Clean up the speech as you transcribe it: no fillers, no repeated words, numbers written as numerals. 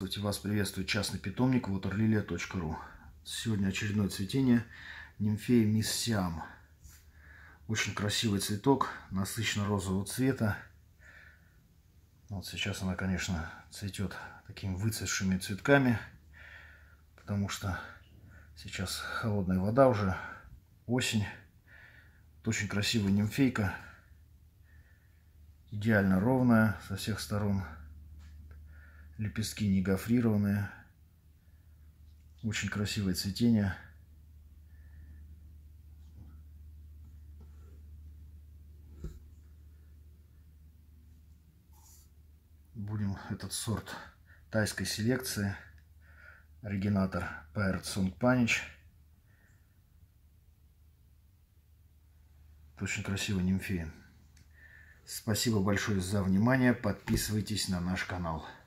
Вас приветствует частный питомник waterlilia.ru. Сегодня очередное цветение нимфеи Мисс Сиам. Очень красивый цветок, насыщенно-розового цвета. Вот сейчас она, конечно, цветет такими выцветшими цветками, потому что сейчас холодная вода уже, осень. Это очень красивая нимфейка, идеально ровная со всех сторон. Лепестки не гофрированные. Очень красивое цветение. Будем этот сорт тайской селекции. Оригинатор Паэрт Сунгпанич. Очень красивая нимфея. Спасибо большое за внимание. Подписывайтесь на наш канал.